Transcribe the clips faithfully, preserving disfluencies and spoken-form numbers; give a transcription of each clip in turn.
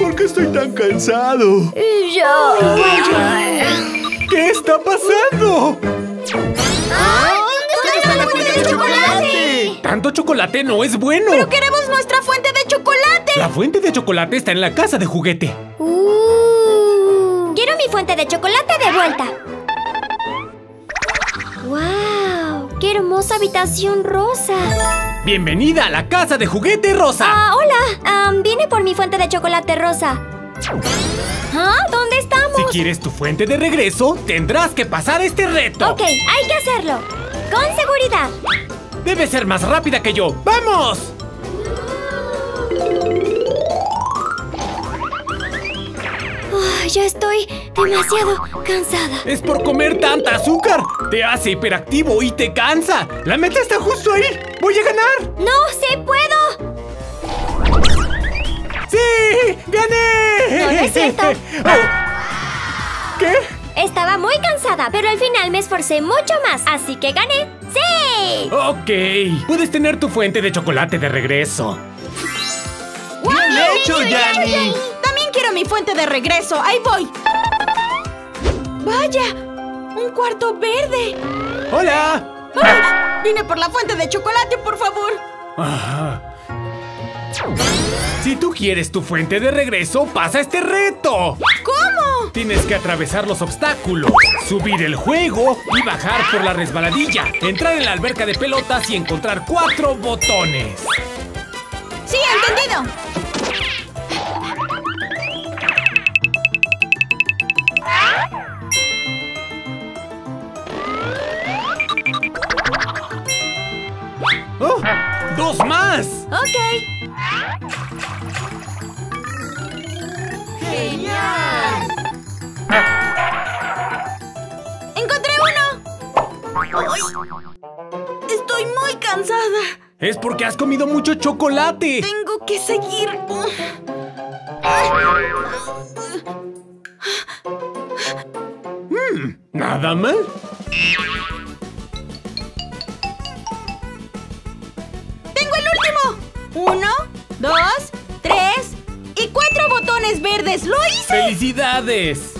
¿Por qué estoy tan cansado? Y yo. ¿Qué está pasando? ¡Ay! ¿Dónde está la fuente de chocolate? Tanto chocolate no es bueno. ¡Pero queremos nuestra fuente de chocolate! La fuente de chocolate está en la casa de juguete. Uh, quiero mi fuente de chocolate de vuelta. ¡Wow! ¡Qué hermosa habitación rosa! Bienvenida a la casa de juguete rosa. Ah, hola. Um, vine por mi fuente de chocolate rosa. ¿Ah? ¿Dónde estamos? Si quieres tu fuente de regreso, tendrás que pasar este reto. Ok, hay que hacerlo. Con seguridad. Debes ser más rápida que yo. ¡Vamos! Oh, ya estoy demasiado cansada. Es por comer tanta azúcar. Te hace hiperactivo y te cansa. La meta está justo ahí. ¡Voy a ganar! ¡No, sí puedo! ¡Sí! ¡Gané! No, no es cierto. Oh. ¿Qué? Estaba muy cansada, pero al final me esforcé mucho más, así que gané. ¡Sí! Ok. Puedes tener tu fuente de chocolate de regreso. ¡Bien hecho, Yanni! También quiero mi fuente de regreso. ¡Ahí voy! ¡Vaya! ¡Un cuarto verde! ¡Hola! ¡Ay! Vine por la fuente de chocolate, por favor. Ah. Si tú quieres tu fuente de regreso, pasa este reto. ¿Cómo? Tienes que atravesar los obstáculos, subir el juego y bajar por la resbaladilla, entrar en la alberca de pelotas y encontrar cuatro botones. ¡Sí, entendido! ¡Oh! ¡Dos más! Ok. ¡Genial! ¡Encontré uno! ¡Ay! Estoy muy cansada. Es porque has comido mucho chocolate. Tengo que seguir. Hmm, ¿nada mal? ¡Tengo el último! Uno, dos, tres y cuatro botones verdes. ¡Lo hice! ¡Felicidades!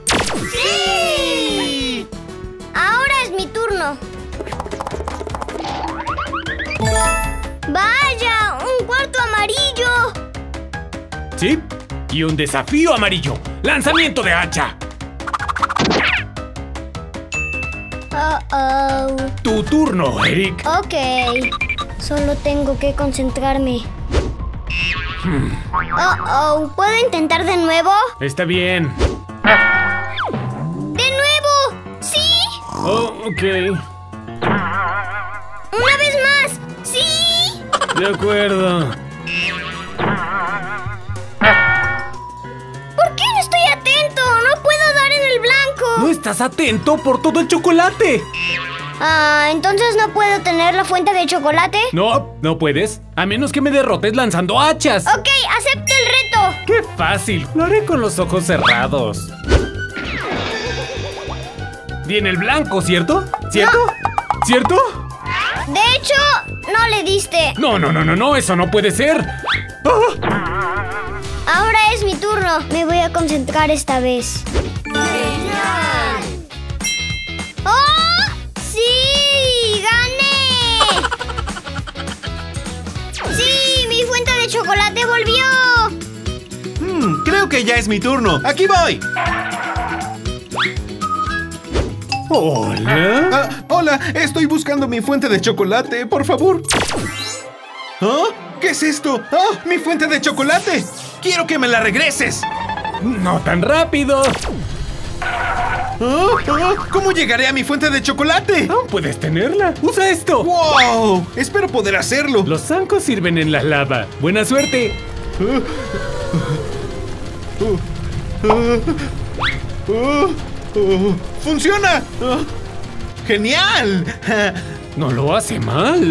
¡Sí! Ahora es mi turno. ¡Vaya! ¡Un cuarto amarillo! Sí, y un desafío amarillo. ¡Lanzamiento de hacha! Uh-oh. Tu turno, Eric. Ok. Solo tengo que concentrarme. Uh-oh. ¿Puedo intentar de nuevo? Está bien. ¡De nuevo! ¡Sí! Oh, ok. ¡Una vez más! ¡Sí! De acuerdo. ¿Por qué no estoy atento? ¡No puedo dar en el blanco! No estás atento por todo el chocolate. Ah, ¿entonces no puedo tener la fuente de chocolate? No, no puedes. A menos que me derrotes lanzando hachas. Ok, acepto el reto. ¡Qué fácil! Lo haré con los ojos cerrados. Di en el blanco, ¿cierto? ¿Cierto? No. ¿Cierto? De hecho, no le diste. No, no, no, no, no, eso no puede ser. ¡Ah! Ahora es mi turno. Me voy a concentrar esta vez. ¡Genial! ¡Oh! ¡Sí! ¡Gané! ¡Sí! ¡Mi fuente de chocolate volvió! Hmm, creo que ya es mi turno. ¡Aquí voy! ¿Hola? Ah, hola, estoy buscando mi fuente de chocolate, por favor. ¿Ah? ¿Qué es esto? ¡Ah! ¡Mi fuente de chocolate! ¡Quiero que me la regreses! No tan rápido. ¿Ah? ¿Ah? ¿Cómo llegaré a mi fuente de chocolate? Aún puedes tenerla. Usa esto. ¡Wow! Espero poder hacerlo. Los zancos sirven en la lava. Buena suerte. ¡Funciona! ¡Genial! No lo hace mal.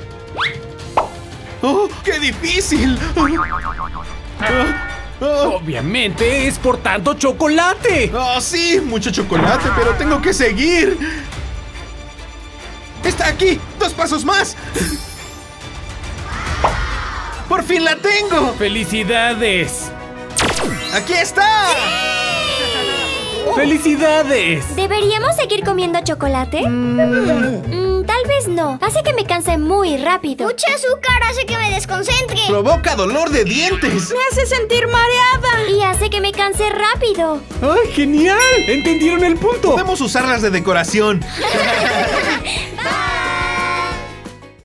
¡Oh, qué difícil! Obviamente es por tanto chocolate. ¡Oh, sí! Mucho chocolate, pero tengo que seguir. ¡Está aquí! ¡Dos pasos más! ¡Por fin la tengo! ¡Felicidades! ¡Aquí está! ¡Felicidades! ¿Deberíamos seguir comiendo chocolate? Mm, tal vez no. Hace que me canse muy rápido. Mucho azúcar hace que me desconcentre. Provoca dolor de dientes. Me hace sentir mareada. Y hace que me canse rápido. ¡Ay, genial! ¿Entendieron el punto? Podemos usarlas de decoración. Bye.